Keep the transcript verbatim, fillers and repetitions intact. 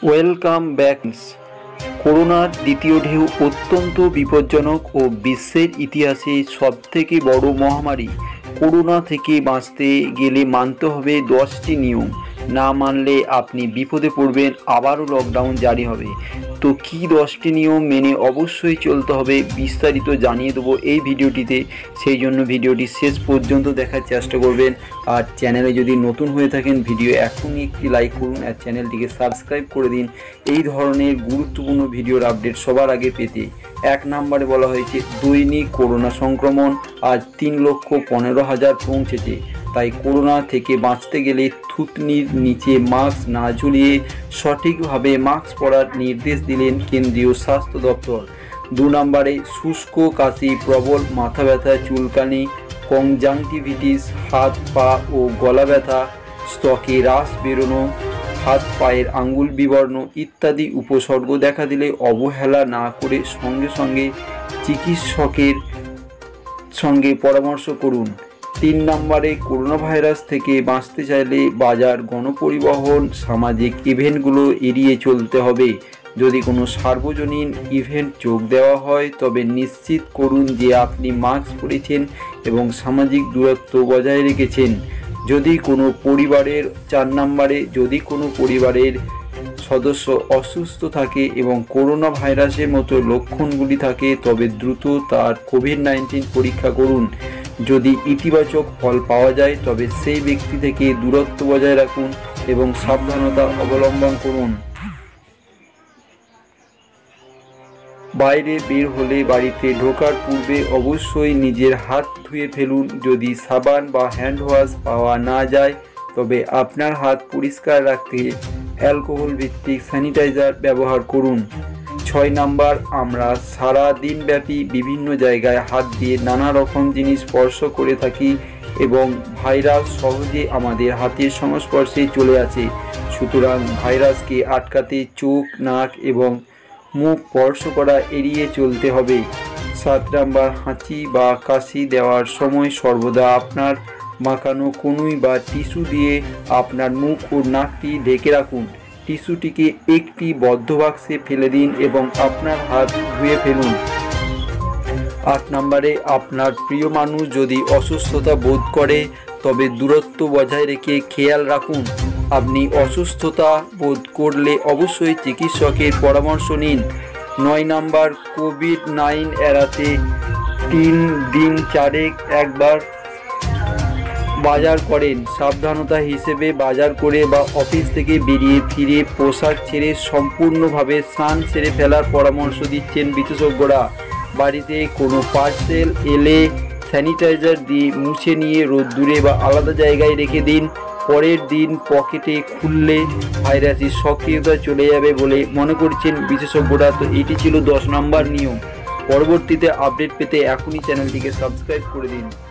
Welcome back. করোনার দ্বিতীয় ঢেউ অত্যন্ত বিপজ্জনক ও বিশ্বের ইতিহাসে সবথেকে বড় মহামারী। করোনা থেকে বাঁচতে গেলে মানতে হবে দশটি নিয়ম, না মানলে আপনি বিপদে পড়বেন, আবারও লকডাউন জারি হবে। তো কী দশটি নিয়ম মেনে অবশ্যই চলতে হবে বিস্তারিত জানিয়ে দেবো এই ভিডিওটিতে। সেই জন্য ভিডিওটি শেষ পর্যন্ত দেখার চেষ্টা করবেন। আর চ্যানেলে যদি নতুন হয়ে থাকেন ভিডিও এখনই একটি লাইক করুন আর চ্যানেলটিকে সাবস্ক্রাইব করে দিন এই ধরনের গুরুত্বপূর্ণ ভিডিওর আপডেট সবার আগে পেতে। এক নম্বরে বলা হয়েছে দৈনিক করোনা সংক্রমণ আজ তিন লক্ষ পনেরো হাজার পৌঁছেছে। তাই করোনা থেকে বাঁচতে গেলে থুতনির নিচে মাস্ক না ঝুলিয়ে সঠিকভাবে মাস্ক পরার নির্দেশ দিলেন কেন্দ্রীয় স্বাস্থ্য দপ্তর। দু নম্বরে শুষ্ক কাশি, প্রবল মাথা ব্যথা, চুলকানি, কনজাংটিভিটিস, হাত পা ও গলা ব্যথা, ত্বকে রাশ বেরোনো, হাত পায়ের আঙ্গুল বিবর্ণ ইত্যাদি উপসর্গ দেখা দিলে অবহেলা না করে সঙ্গে সঙ্গে চিকিৎসকের সঙ্গে পরামর্শ করুন। তিন নম্বরে করোনা ভাইরাস থেকে বাঁচতে চাইলে বাজার, গণপরিবহন, সামাজিক ইভেন্টগুলো এড়িয়ে চলতে হবে। যদি কোনো সার্বজনীন ইভেন্ট যোগ দেওয়া হয় তবে নিশ্চিত করুন যে আপনি মাস্ক পরেছেন এবং সামাজিক দূরত্ব বজায় রেখেছেন। যদি কোনো পরিবারের চার নম্বরে যদি কোনো পরিবারের সদস্য অসুস্থ থাকে এবং করোনা ভাইরাসের মতো লক্ষণগুলি থাকে তবে দ্রুত তার কোভিড নাইন্টিন পরীক্ষা করুন। যদি ইতিবাচক ফল পাওয়া যায় তবে সেই ব্যক্তি থেকে দূরত্ব বজায় রাখুন এবং সাবধানতা অবলম্বন করুন। বাইরে বের হলে বাড়িতে ঢোকার পূর্বে অবশ্যই নিজের হাত ধুয়ে ফেলুন। যদি সাবান বা হ্যান্ড ওয়াশ পাওয়া না যায় তবে আপনার হাত পরিষ্কার রাখতে অ্যালকোহল ভিত্তিক স্যানিটাইজার ব্যবহার করুন। ছয় নাম্বার, আমরা সারা দিনব্যাপী বিভিন্ন জায়গায় হাত দিয়ে নানা রকম জিনিস স্পর্শ করে থাকি এবং ভাইরাস সহজে আমাদের হাতের সংস্পর্শে চলে আসে। সুতরাং ভাইরাসকে আটকাতে চোখ, নাক এবং মুখ স্পর্শ করা এড়িয়ে চলতে হবে। সাত নাম্বার, হাঁচি বা কাশি দেওয়ার সময় সর্বদা আপনার মাখানো কনুই বা টিস্যু দিয়ে আপনার মুখ ও নাকটি ঢেকে রাখুন। টিস্যুটিকে একটি বদ্ধ বাক্সে ফেলে দিন এবং আপনার হাত ধুয়ে ফেলুন। আট নম্বরে, আপনার প্রিয় মানুষ যদি অসুস্থতা বোধ করে তবে দূরত্ব বজায় রেখে খেয়াল রাখুন। আপনি অসুস্থতা বোধ করলে অবশ্যই চিকিৎসকের পরামর্শ নিন। নয় নম্বর, কোভিড নাইন এড়াতে তিন দিন চারেক একবার বাজার করেন। সাবধানতা হিসেবে বাজার করে বা অফিস থেকে বেরিয়ে ফিরে পোশাক ছেড়ে সম্পূর্ণভাবে স্নান সেরে ফেলার পরামর্শ দিচ্ছেন বিশেষজ্ঞরা। বাড়িতে কোনো পার্সেল এলে স্যানিটাইজার দিয়ে মুছে নিয়ে রোদ্দুরে বা আলাদা জায়গায় রেখে দিন। পরের দিন পকেটে খুললে ভাইরাসের সক্রিয়তা চলে যাবে বলে মনে করছেন বিশেষজ্ঞরা। তো এটি ছিল দশ নম্বর নিয়ম। পরবর্তীতে আপডেট পেতে এখনই চ্যানেলটিকে সাবস্ক্রাইব করে দিন।